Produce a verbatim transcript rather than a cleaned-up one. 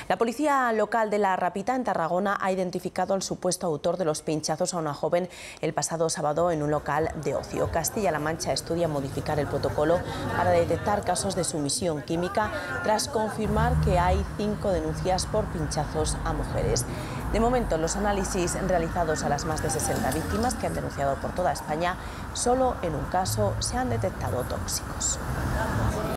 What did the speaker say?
La policía local de La Rapita, en Tarragona, ha identificado al supuesto autor de los pinchazos a una joven el pasado sábado en un local de ocio. Castilla-La Mancha estudia modificar el protocolo para detectar casos de sumisión química tras confirmar que hay cinco denuncias por pinchazos a mujeres. De momento, los análisis realizados a las más de sesenta víctimas que han denunciado por toda España, solo en un caso se han detectado tóxicos.